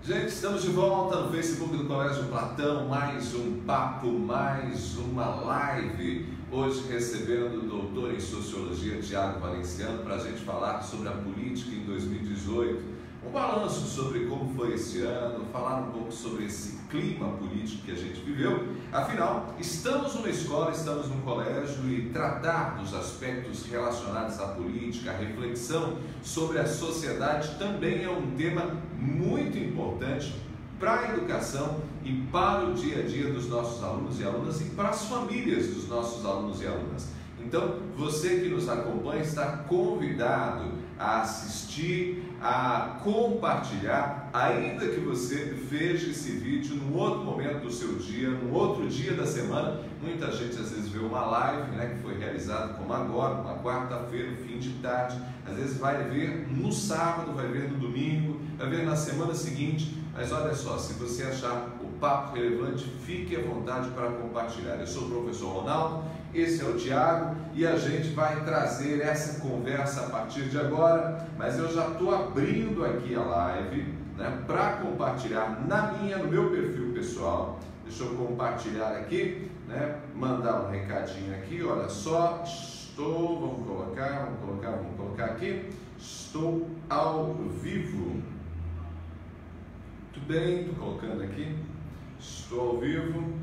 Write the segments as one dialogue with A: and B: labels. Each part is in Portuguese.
A: Gente, estamos de volta no Facebook do Colégio Platão, mais um papo, mais uma live. Hoje recebendo o doutor em Sociologia, Tiago Valenciano, para a gente falar sobre a política em 2018. Um balanço sobre como foi esse ano, falar um pouco sobre esse clima político que a gente viveu. Afinal, estamos numa escola, estamos num colégio e tratar dos aspectos relacionados à política, a reflexão sobre a sociedade também é um tema muito importante para a educação e para o dia a dia dos nossos alunos e alunas e para as famílias dos nossos alunos e alunas. Então, você que nos acompanha está convidado a assistir, a compartilhar, ainda que você veja esse vídeo num outro momento do seu dia, num outro dia da semana. Muita gente às vezes vê uma live, que foi realizada como agora, uma quarta-feira, fim de tarde, às vezes vai ver no sábado, vai ver no domingo, vai ver na semana seguinte. Mas olha só, se você achar o papo relevante, fique à vontade para compartilhar. Eu sou o professor Ronaldo, esse é o Tiago e a gente vai trazer essa conversa a partir de agora, mas eu já estou abrindo aqui a live para compartilhar no meu perfil pessoal. Deixa eu compartilhar aqui, mandar um recadinho aqui, olha só, vamos colocar aqui, estou ao vivo. Tudo bem, estou colocando aqui, estou ao vivo.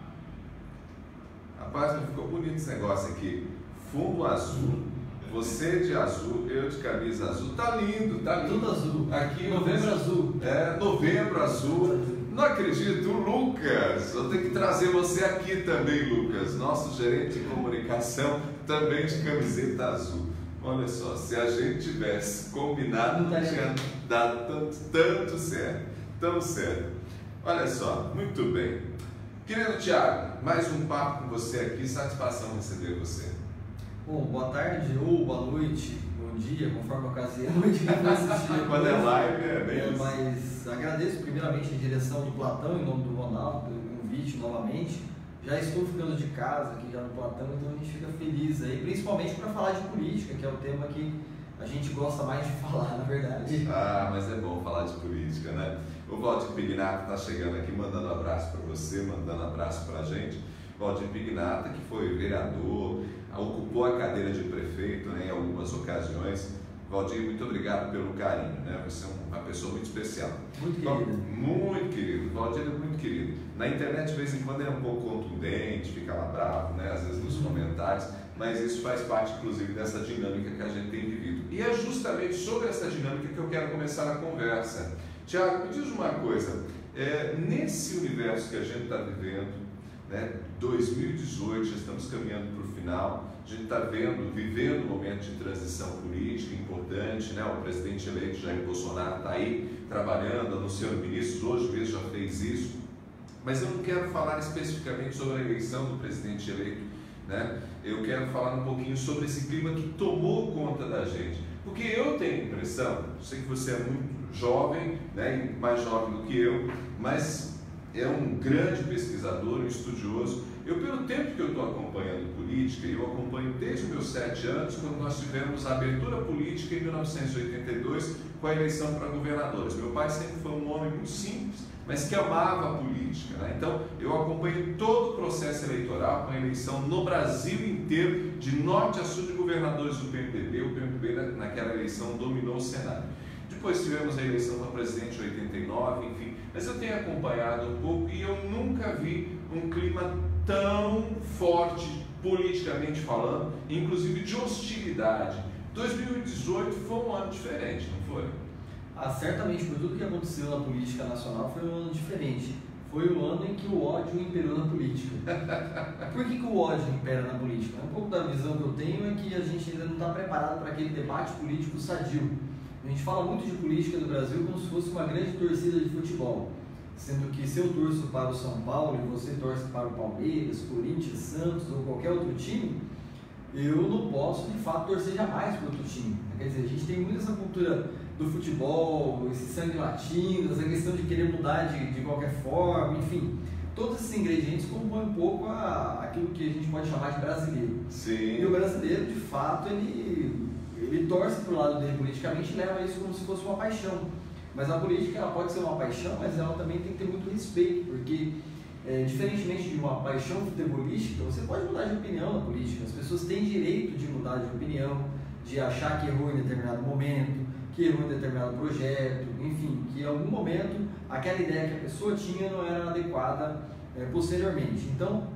A: Rapaz, não ficou bonito esse negócio aqui, fundo azul, você de azul, eu de camisa azul, tá lindo, tá lindo.
B: Tudo azul,
A: aqui
B: novembro azul.
A: Novembro azul, não acredito, Lucas, vou ter que trazer você aqui também, Lucas, nosso gerente de comunicação, também de camiseta azul. Olha só, se a gente tivesse combinado, não tinha dado tanto certo. Tão certo. Olha só, muito bem. Querido Tiago, mais um papo com você aqui, satisfação receber você.
B: Bom, boa tarde ou boa noite, bom dia, conforme a ocasião de quem vai assistir.
A: Quando é live, é bem isso.
B: Mas agradeço primeiramente a direção do Platão, em nome do Ronaldo, pelo convite novamente. Já estou ficando de casa aqui já no Platão, então a gente fica feliz aí, principalmente para falar de política, que é o tema que a gente gosta mais de falar, na verdade.
A: Ah, mas é bom falar de política, né? O Valdir Pignato está chegando aqui, mandando abraço para você, mandando abraço para a gente. Valdir Pignato, que foi vereador, ocupou a cadeira de prefeito em algumas ocasiões. Valdir, muito obrigado pelo carinho, Você é uma pessoa muito especial.
B: Muito querido.
A: Muito querido. Valdir é muito querido. Na internet, de vez em quando, ele é um pouco contundente, fica lá bravo, Às vezes nos comentários, mas isso faz parte, inclusive, dessa dinâmica que a gente tem vivido. E é justamente sobre essa dinâmica que eu quero começar a conversa. Tiago, me diz uma coisa, nesse universo que a gente está vivendo, 2018, já estamos caminhando para o final, a gente está vivendo um momento de transição política importante, O presidente eleito Jair Bolsonaro está aí trabalhando, anunciando ministros, hoje mesmo já fez isso, mas eu não quero falar especificamente sobre a eleição do presidente eleito, Eu quero falar um pouquinho sobre esse clima que tomou conta da gente, porque eu tenho a impressão, sei que você é muito jovem, mais jovem do que eu, mas é um grande pesquisador, um estudioso. Eu, pelo tempo que eu estou acompanhando política, eu acompanho desde os meus 7 anos, quando nós tivemos a abertura política em 1982, com a eleição para governadores. Meu pai sempre foi um homem muito simples, mas que amava a política, Então, eu acompanho todo o processo eleitoral, com a eleição no Brasil inteiro, de norte a sul de governadores do PMDB. O PMDB, naquela eleição, dominou o Senado. Depois tivemos a eleição para presidente em 89, enfim. Mas eu tenho acompanhado um pouco e eu nunca vi um clima tão forte, politicamente falando, inclusive de hostilidade. 2018 foi um ano diferente, não foi?
B: Certamente, por tudo que aconteceu na política nacional, foi um ano diferente. Foi o ano em que o ódio imperou na política. Por que o ódio impera na política? Um pouco da visão que eu tenho é que a gente ainda não está preparado para aquele debate político sadio. A gente fala muito de política no Brasil como se fosse uma grande torcida de futebol, sendo que se eu torço para o São Paulo e você torce para o Palmeiras, Corinthians, Santos ou qualquer outro time, eu não posso de fato torcer jamais para outro time. Quer dizer, a gente tem muito essa cultura do futebol, esse sangue latino, essa questão de querer mudar de qualquer forma, enfim, todos esses ingredientes compõem um pouco aquilo que a gente pode chamar de brasileiro.
A: Sim.
B: E o brasileiro, de fato, ele torce para o lado dele politicamente e leva isso como se fosse uma paixão. Mas a política ela pode ser uma paixão, mas ela também tem que ter muito respeito, porque diferentemente de uma paixão futebolística, você pode mudar de opinião na política. As pessoas têm direito de mudar de opinião, de achar que errou em determinado momento, que errou em determinado projeto, enfim, que em algum momento aquela ideia que a pessoa tinha não era adequada posteriormente. Então,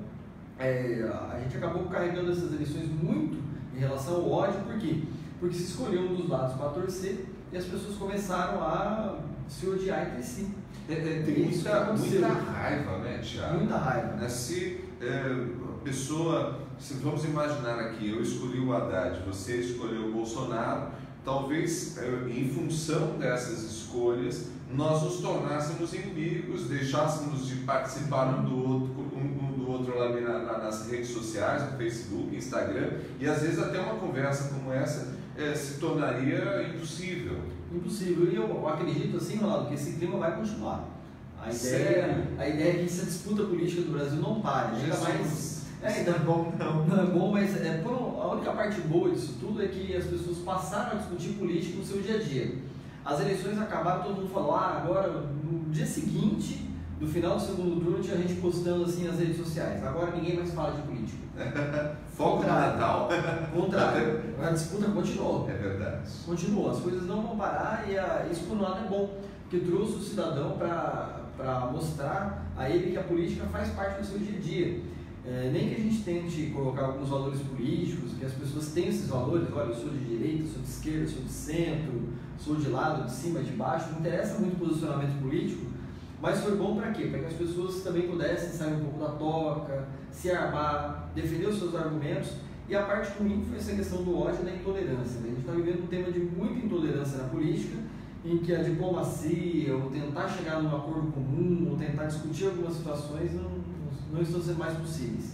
B: a gente acabou carregando essas eleições muito em relação ao ódio, por quê? Porque se escolheu um dos lados para torcer e as pessoas começaram a se odiar entre si.
A: Tem muita raiva, né, Thiago?
B: Muita raiva.
A: Se a pessoa, vamos imaginar aqui, eu escolhi o Haddad, você escolheu o Bolsonaro, talvez em função dessas escolhas nós nos tornássemos inimigos, deixássemos de participar um do outro lá nas redes sociais, no Facebook, Instagram, e às vezes até uma conversa como essa se tornaria impossível.
B: Impossível. E eu acredito assim, Ronaldo, que esse clima vai continuar. A ideia é que essa disputa política do Brasil não pare. Ainda mais.
A: Não é bom, não.
B: Não é bom, mas a única parte boa disso tudo é que as pessoas passaram a discutir política no seu dia a dia. As eleições acabaram, todo mundo falou, agora no dia seguinte, no final do segundo turno, tinha gente postando assim nas redes sociais. Agora ninguém mais fala de política.
A: Foco no Natal.
B: Contrário. A disputa continuou.
A: É verdade.
B: Continuou. As coisas não vão parar e isso por um lado é bom, porque trouxe o cidadão para mostrar a ele que a política faz parte do seu dia a dia. Nem que a gente tente colocar alguns valores políticos, que as pessoas tenham esses valores, olha, eu sou de direita, sou de esquerda, sou de centro, sou de lado, de cima, de baixo, não interessa muito o posicionamento político, mas foi bom para quê? Para que as pessoas também pudessem sair um pouco da toca, se armar, defender os seus argumentos, e a parte ruim foi essa questão do ódio e da intolerância. A gente está vivendo um tema de muita intolerância na política, em que a diplomacia, ou tentar chegar num acordo comum, ou tentar discutir algumas situações, não estão sendo mais possíveis.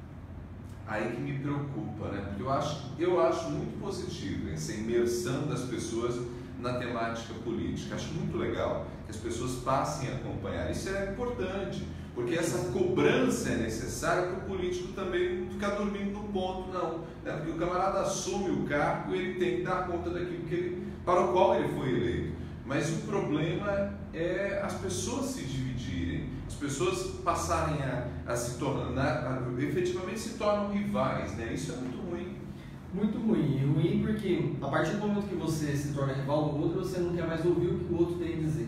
A: Aí que me preocupa, né? Porque eu acho muito positivo essa imersão das pessoas na temática política. Acho muito legal que as pessoas passem a acompanhar. Isso é importante, porque essa cobrança é necessária para o político também não ficar dormindo no ponto, não. Né? Porque o camarada assume o cargo e ele tem que dar conta daquilo para o qual ele foi eleito. Mas o problema é as pessoas se dividirem, as pessoas passarem a se tornar, efetivamente se tornam rivais, né? Isso é muito ruim.
B: Muito ruim. E ruim porque a partir do momento que você se torna rival do outro, você não quer mais ouvir o que o outro tem a dizer.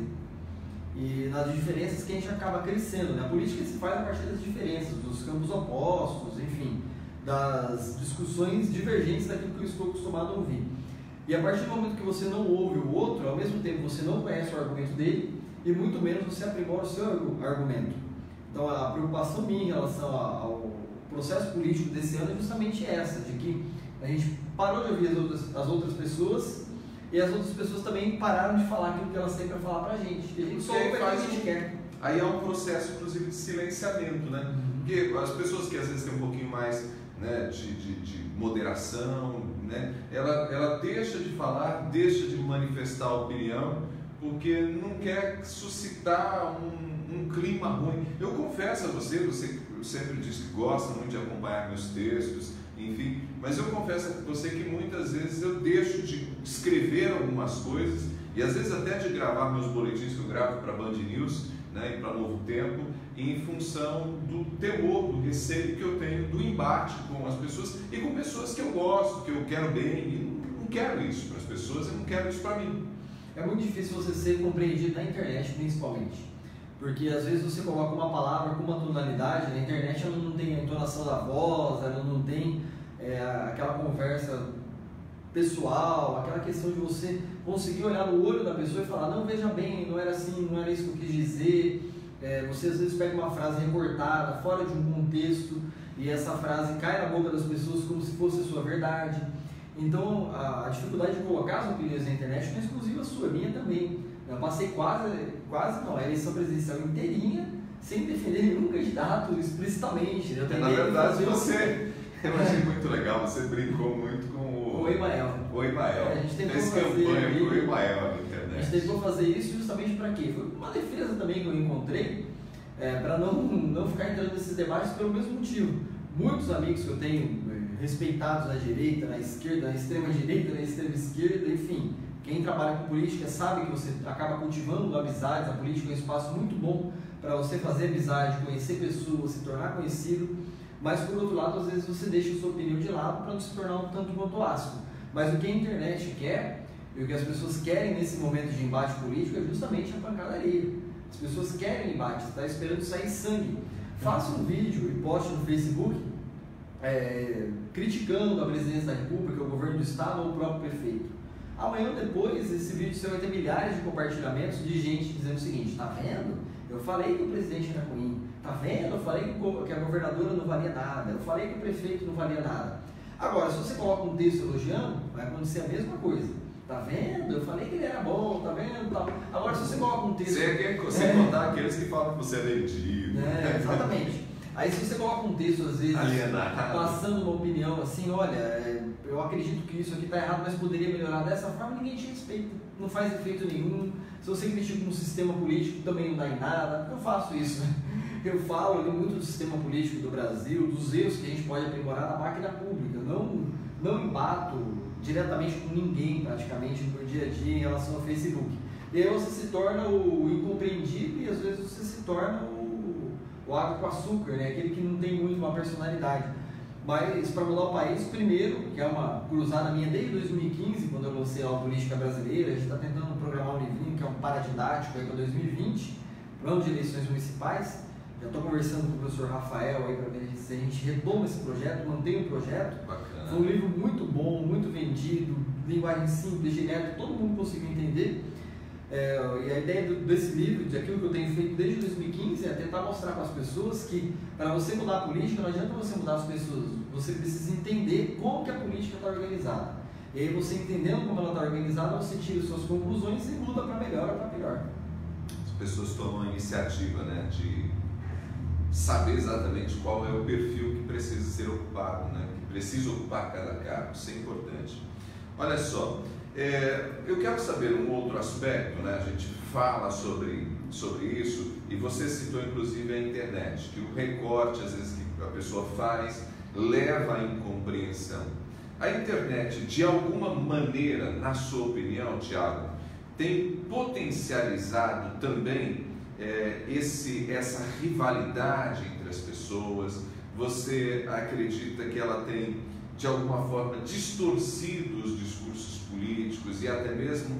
B: E nas diferenças que a gente acaba crescendo, né? A política se faz a partir das diferenças, dos campos opostos, enfim, das discussões divergentes daquilo que eu estou acostumado a ouvir. E a partir do momento que você não ouve o outro, ao mesmo tempo você não conhece o argumento dele e muito menos você aprimora o seu argumento. Então a preocupação minha em relação ao processo político desse ano é justamente essa, de que a gente parou de ouvir as outras pessoas e as outras pessoas também pararam de falar aquilo que elas têm para falar para a gente. E a gente só ouve o que a gente quer.
A: Aí é um processo, inclusive, de silenciamento, né? Porque as pessoas que às vezes têm um pouquinho mais, né, de moderação, né, ela deixa de falar, deixa de manifestar a opinião, porque não quer suscitar um clima ruim. Eu confesso a você sempre diz que gosta muito de acompanhar meus textos, enfim, mas eu confesso a você que muitas vezes eu deixo de escrever algumas coisas e às vezes até de gravar meus boletins que eu gravo para Band News, né, e para Novo Tempo, em função do temor, do receio que eu tenho do embate com as pessoas e com pessoas que eu gosto, que eu quero bem, e não quero isso para as pessoas, eu não quero isso para mim.
B: É muito difícil você ser compreendido na internet, principalmente, porque às vezes você coloca uma palavra com uma tonalidade, na internet ela não tem a entonação da voz, ela não tem aquela conversa pessoal, aquela questão de você conseguir olhar no olho da pessoa e falar, não, veja bem, não era assim, não era isso que eu quis dizer. Você às vezes pega uma frase recortada, fora de um contexto, e essa frase cai na boca das pessoas como se fosse a sua verdade. Então a dificuldade de colocar as opiniões na internet não é exclusiva sua, minha também. Eu passei quase não, a eleição presidencial inteirinha sem defender nenhum candidato explicitamente.
A: Na verdade eu achei muito legal, você brincou muito com
B: o Emael.
A: O Emael.
B: A gente tentou
A: fez campanha com o Emael na internet.
B: A gente tentou fazer isso justamente para quê? Foi uma defesa também que eu encontrei, para não ficar entrando nesses debates pelo mesmo motivo. Muitos amigos que eu tenho respeitados na direita, na esquerda, na extrema direita, na extrema esquerda, enfim, Quem trabalha com política sabe que você acaba cultivando amizades, a política é um espaço muito bom para você fazer amizade, conhecer pessoas, se tornar conhecido, mas por outro lado, às vezes você deixa a sua opinião de lado para não se tornar um tanto quanto ácido. Mas o que a internet quer, e o que as pessoas querem nesse momento de embate político é justamente a pancadaria. As pessoas querem embate, está esperando sair sangue. Faça um vídeo e poste no Facebook criticando a presidência da República, o governo do estado ou o próprio prefeito. Amanhã ou depois, esse vídeo você vai ter milhares de compartilhamentos de gente dizendo o seguinte: tá vendo? Eu falei que o presidente era ruim. Tá vendo? Eu falei que a governadora não valia nada. Eu falei que o prefeito não valia nada. Agora, se você coloca um texto elogiando, vai acontecer a mesma coisa. Tá vendo? Eu falei que ele era bom, tá vendo? Agora, se você coloca um texto...
A: Sem contar aqueles que falam que você é vendido.
B: Exatamente. Aí se você coloca um texto, às vezes, passando uma opinião assim, olha, eu acredito que isso aqui está errado, mas poderia melhorar dessa forma, ninguém te respeita, não faz efeito nenhum. Se você critica um sistema político, também não dá em nada. Eu faço isso, né? Eu falo muito do sistema político do Brasil, dos erros que a gente pode aprimorar na máquina pública. Não embato diretamente com ninguém, praticamente, no dia a dia, em relação ao Facebook. E aí você se torna o incompreendido e às vezes você se torna o água com açúcar, né? Aquele que não tem muito uma personalidade. Mas para mudar o país, primeiro, que é uma cruzada minha desde 2015, quando eu lancei a Política Brasileira, a gente está tentando programar um livrinho que é um paradidático para 2020, plano de eleições municipais. Já estou conversando com o professor Rafael aí para ver se a gente retoma esse projeto, mantém o projeto.
A: Bacana.
B: Foi um livro muito bom, muito vendido, linguagem simples, direta, todo mundo conseguiu entender. E a ideia desse livro, de aquilo que eu tenho feito desde 2015, é tentar mostrar para as pessoas que para você mudar a política, não adianta você mudar as pessoas, você precisa entender como que a política está organizada. E aí você entendendo como ela está organizada, você tira suas conclusões e muda para melhor ou para pior.
A: As pessoas tomam a iniciativa, né, de saber exatamente qual é o perfil que precisa ser ocupado, né, que precisa ocupar cada cargo, isso é importante. Olha só, eu quero saber um outro aspecto, né? A gente fala sobre isso e você citou inclusive a internet, que o recorte às vezes que a pessoa faz leva à incompreensão. A internet, de alguma maneira, na sua opinião, Tiago, tem potencializado também essa rivalidade entre as pessoas? Você acredita que ela tem, de alguma forma, distorcido os discursos políticos e até mesmo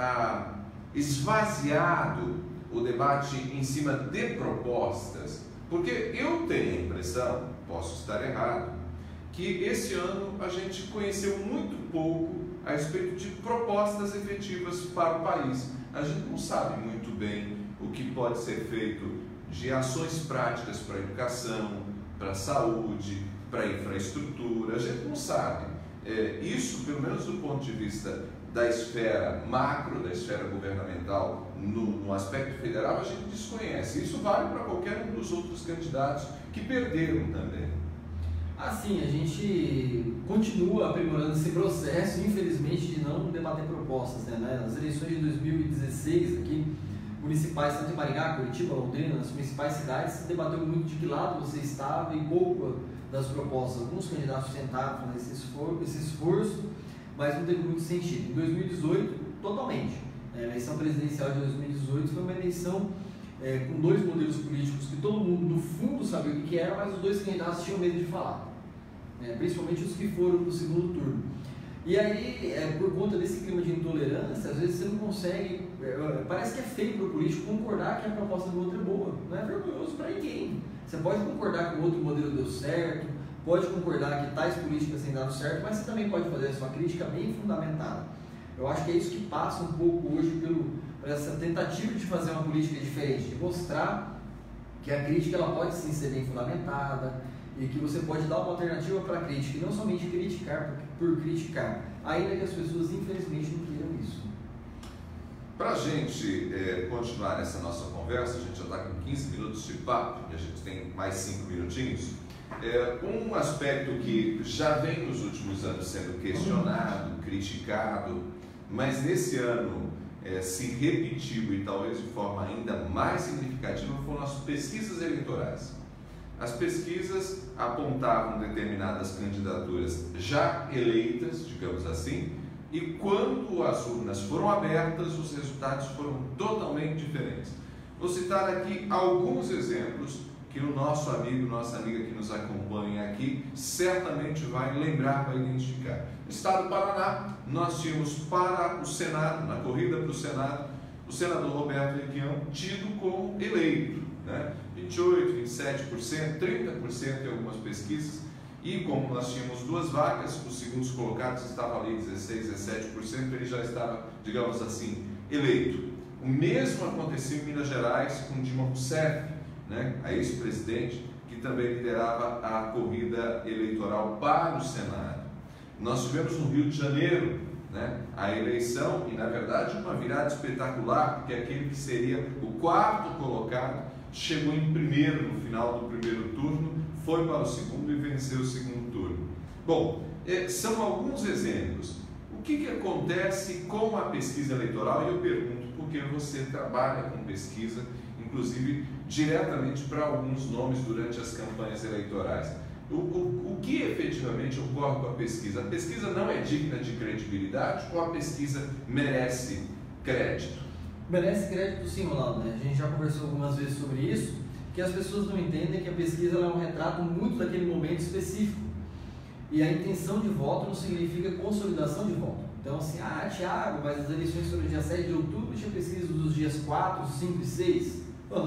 A: esvaziado o debate em cima de propostas? Porque eu tenho a impressão, posso estar errado, que esse ano a gente conheceu muito pouco a respeito de propostas efetivas para o país. A gente não sabe muito bem o que pode ser feito de ações práticas para a educação, para a saúde, para a infraestrutura, a gente não sabe. Isso, pelo menos do ponto de vista da esfera macro, da esfera governamental, no aspecto federal, a gente desconhece. Isso vale para qualquer um dos outros candidatos que perderam também.
B: Assim, a gente continua aprimorando esse processo, infelizmente, de não debater propostas, né? Nas eleições de 2016, aqui, municipais, tanto em Maringá, Curitiba, Londrina, nas principais cidades, se debateu muito de que lado você estava e pouco das propostas. Alguns candidatos tentaram fazer esse esforço, mas não teve muito sentido. Em 2018, totalmente. A eleição presidencial de 2018 foi uma eleição com dois modelos políticos que todo mundo, no fundo, sabia o que era, mas os dois candidatos tinham medo de falar. Principalmente os que foram para o segundo turno. E aí, por conta desse clima de intolerância, às vezes você não consegue, parece que é feio para o político concordar que a proposta do outro é boa. Não é vergonhoso para ninguém. Você pode concordar que o outro modelo deu certo, pode concordar que tais políticas têm dado certo, mas você também pode fazer a sua crítica bem fundamentada. Eu acho que é isso que passa um pouco hoje por essa tentativa de fazer uma política diferente, de mostrar que a crítica ela pode sim ser bem fundamentada, e que você pode dar uma alternativa para a crítica, e não somente criticar por criticar, ainda que as pessoas infelizmente não queiram isso.
A: Para a gente continuar nessa nossa conversa, a gente já está com 15 minutos de papo, e a gente tem mais 5 minutinhos. Um aspecto que já vem nos últimos anos sendo questionado, criticado, mas nesse ano se repetiu e talvez de forma ainda mais significativa foram as pesquisas eleitorais. As pesquisas apontavam determinadas candidaturas já eleitas, digamos assim, e quando as urnas foram abertas, os resultados foram totalmente diferentes. Vou citar aqui alguns exemplos que o nossa amiga que nos acompanha aqui, certamente vai lembrar, vai identificar. No estado do Paraná, nós tínhamos para o Senado, na corrida para o Senado, o senador Roberto Requião tido como eleito, né? 28%, 27%, 30% em algumas pesquisas, e como nós tínhamos duas vagas, os segundos colocados estavam ali 16%, 17%, ele já estava, digamos assim, eleito. O mesmo aconteceu em Minas Gerais com Dilma Rousseff, né, a ex-presidente, que também liderava a corrida eleitoral para o Senado. Nós tivemos no Rio de Janeiro, né, a eleição, e na verdade uma virada espetacular, porque aquele que seria o quarto colocado chegou em primeiro no final do primeiro turno, foi para o segundo e venceu o segundo turno. Bom, são alguns exemplos. O que acontece com a pesquisa eleitoral? E eu pergunto, porque você trabalha com pesquisa, inclusive diretamente para alguns nomes durante as campanhas eleitorais. O que efetivamente ocorre com a pesquisa? A pesquisa não é digna de credibilidade ou a pesquisa merece crédito?
B: Merece crédito sim, Ronaldo, né? A gente já conversou algumas vezes sobre isso, que as pessoas não entendem que a pesquisa é um retrato muito daquele momento específico. E a intenção de voto não significa consolidação de voto. Então assim, Tiago, mas as eleições foram dia 7 de outubro, tinha pesquisa dos dias 4, 5 e 6.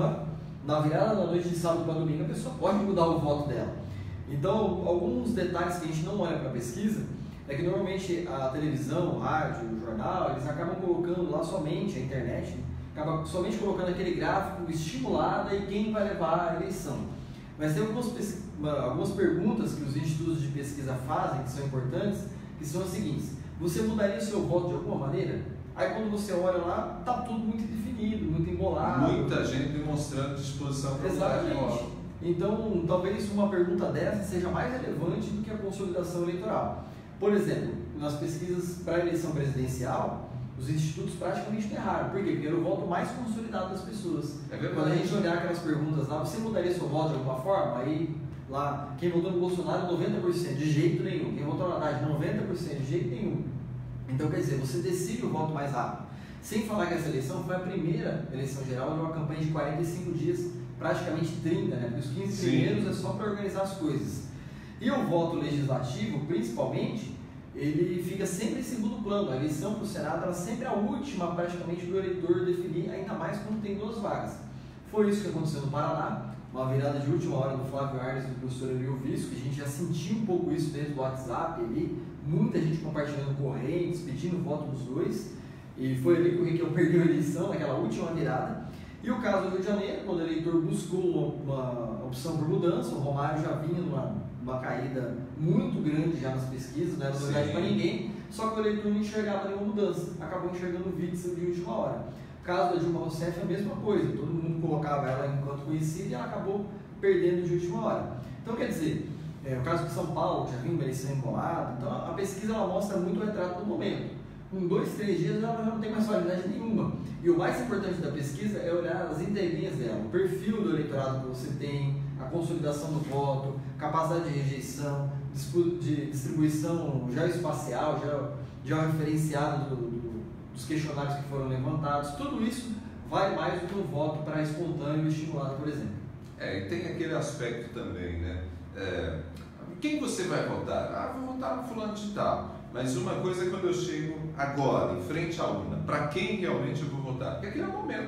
B: Na virada da noite de sábado para domingo, a pessoa pode mudar o voto dela. Então, alguns detalhes que a gente não olha para a pesquisa é que normalmente a televisão, o rádio, o jornal, eles acabam colocando lá somente, a internet, acaba somente colocando aquele gráfico estimulada e quem vai levar a eleição. Mas tem algumas perguntas que os institutos de pesquisa fazem, que são importantes, que são as seguintes: você mudaria o seu voto de alguma maneira? Aí quando você olha lá, está tudo muito definido, muito embolado.
A: Muita gente demonstrando disposição para mudar de voto.
B: Então, talvez uma pergunta dessa seja mais relevante do que a consolidação eleitoral. Por exemplo, nas pesquisas para a eleição presidencial, os institutos praticamente erraram. Por quê? Porque era o voto mais consolidado das pessoas.
A: É verdade.
B: Quando a gente olhar aquelas perguntas lá, você mudaria seu voto de alguma forma? Aí, lá, quem votou no Bolsonaro, 90%, de jeito nenhum. Quem votou no Haddad, 90%, de jeito nenhum. Então, quer dizer, você decide o voto mais rápido. Sem falar que essa eleição foi a primeira eleição geral de uma campanha de 45 dias, praticamente 30, né? Porque os 15 primeiros é só para organizar as coisas. E o voto legislativo, principalmente, ele fica sempre em segundo plano. A eleição para o Senado era sempre a última, praticamente, do eleitor definir, ainda mais quando tem duas vagas. Foi isso que aconteceu no Paraná, uma virada de última hora do Flávio Arnes e do professor Emílio Visco, que a gente já sentiu um pouco isso desde o WhatsApp ali, muita gente compartilhando correntes, pedindo voto dos dois, e foi ali que o Requião perdeu a eleição, naquela última virada. E o caso do Rio de Janeiro, quando o eleitor buscou uma opção por mudança, o Romário já vinha numa caída muito grande já nas pesquisas, não era novidade para ninguém, só que o eleitor não enxergava nenhuma mudança, acabou enxergando o Witzel de última hora. O caso da Dilma Rousseff é a mesma coisa, todo mundo colocava ela enquanto conhecida e ela acabou perdendo de última hora. Então, quer dizer, o caso de São Paulo, já vinha uma eleição embolada, então a pesquisa ela mostra muito o retrato do momento. Com 2, 3 dias ela já não tem mais validade nenhuma. E o mais importante da pesquisa é olhar as entrelinhas dela, o perfil do eleitorado que você tem, a consolidação do voto, capacidade de rejeição, de distribuição geoespacial, georreferenciada dos questionários que foram levantados. Tudo isso vale mais do que um voto para espontâneo e estimulado, por exemplo.
A: E tem aquele aspecto também, né? Quem você vai votar? Vou votar no fulano de tal. Mas uma coisa é quando eu chego agora, em frente à urna, para quem realmente eu vou votar? Porque aquele é o momento,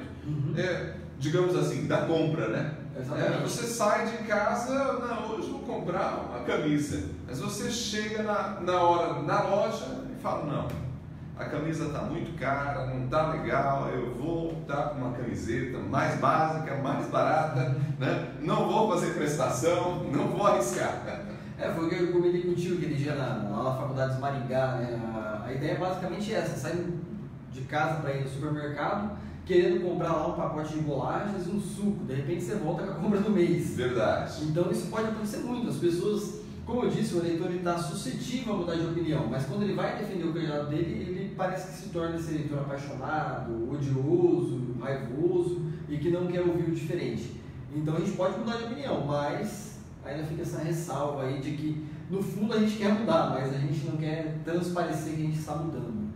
A: digamos assim, da compra, né? Você sai de casa, não, hoje vou comprar uma camisa. Mas você chega na hora, na loja e fala, não, a camisa está muito cara, não está legal, eu vou optar por uma camiseta mais básica, mais barata, né? Não vou fazer prestação, não vou arriscar.
B: Foi o que eu comentei contigo aquele dia lá na Faculdade de Maringá, né? A ideia é basicamente essa: sair de casa para ir no supermercado, querendo comprar lá um pacote de bolachas e um suco, de repente você volta com a compra do mês.
A: Verdade.
B: Então isso pode acontecer muito. As pessoas, como eu disse, o eleitor está suscetível a mudar de opinião, mas quando ele vai defender o candidato dele, ele parece que se torna esse eleitor apaixonado, odioso, raivoso e que não quer ouvir o diferente. Então a gente pode mudar de opinião, mas ainda fica essa ressalva aí de que no fundo a gente quer mudar, mas a gente não quer transparecer que a gente está mudando.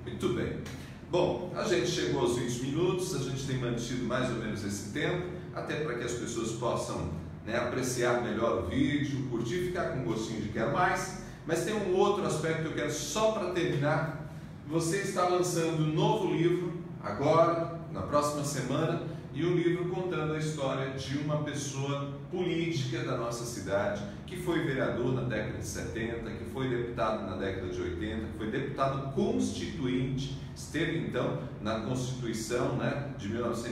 A: Muito bem. Bom, a gente chegou aos 20 minutos, a gente tem mantido mais ou menos esse tempo, até para que as pessoas possam, né, apreciar melhor o vídeo, curtir, ficar com gostinho de quero mais. Mas tem um outro aspecto que eu quero só para terminar. Você está lançando um novo livro agora, na próxima semana, e um livro contando a história de uma pessoa política da nossa cidade, que foi vereador na década de 70, que foi deputado na década de 80, que foi deputado constituinte, esteve então na Constituição, né, de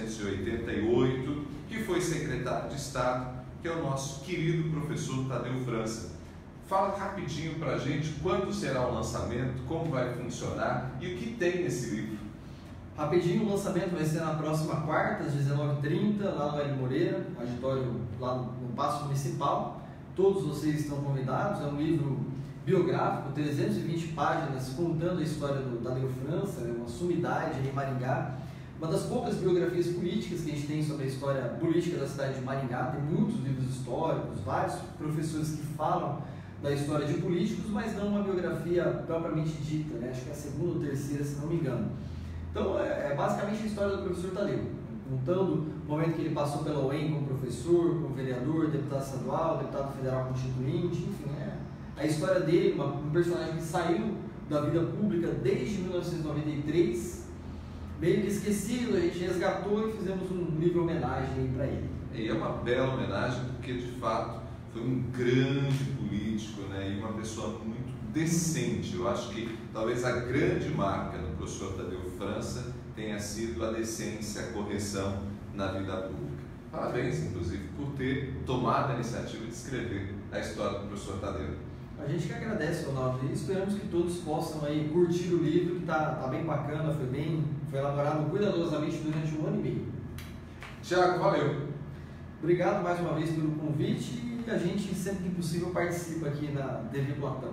A: 1988, que foi secretário de Estado, que é o nosso querido professor Tadeu França. Fala rapidinho para a gente quando será o lançamento, como vai funcionar e o que tem nesse livro.
B: Rapidinho, o lançamento vai ser na próxima quarta, às 19h30, lá no Hélio Moreira, um auditório lá no Paço Municipal. Todos vocês estão convidados. É um livro biográfico, 320 páginas, contando a história do Tadeu França, uma sumidade em Maringá. Uma das poucas biografias políticas que a gente tem sobre a história política da cidade de Maringá. Tem muitos livros históricos, vários professores que falam da história de políticos, mas não uma biografia propriamente dita, né? Acho que é a segunda ou terceira, se não me engano. Então, é basicamente a história do professor Tadeu, contando o momento que ele passou pela UEM como professor, como vereador, deputado estadual, deputado federal constituinte, enfim, a história dele, um personagem que saiu da vida pública desde 1993, meio que esquecido, a gente resgatou e fizemos um livro homenagem para ele.
A: E é uma bela homenagem porque, de fato, foi um grande político, né, e uma pessoa muito decente. Eu acho que talvez a grande marca do professor Tadeu França tenha sido a decência, a correção na vida pública. Parabéns, inclusive, por ter tomado a iniciativa de escrever a história do professor Tadeu.
B: A gente que agradece, Ronaldo, e esperamos que todos possam aí curtir o livro, que tá bem bacana, foi elaborado cuidadosamente durante 1 ano e meio.
A: Tiago, valeu!
B: Obrigado mais uma vez pelo convite e a gente, sempre que possível, participa aqui na TV Platão.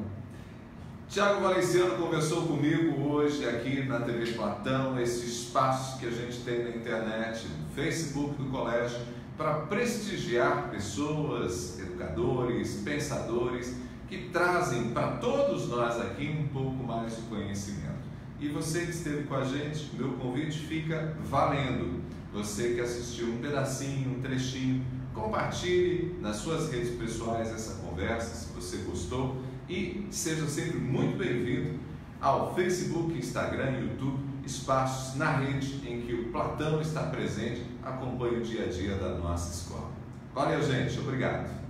A: Tiago Valenciano conversou comigo hoje aqui na TV Platão, esse espaço que a gente tem na internet, no Facebook do colégio, para prestigiar pessoas, educadores, pensadores, que trazem para todos nós aqui um pouco mais de conhecimento. E você que esteve com a gente, meu convite fica valendo. Você que assistiu um pedacinho, um trechinho, compartilhe nas suas redes pessoais essa conversa, se você gostou. E seja sempre muito bem-vindo ao Facebook, Instagram e YouTube, espaços na rede em que o Platão está presente, acompanhe o dia a dia da nossa escola. Valeu, gente. Obrigado.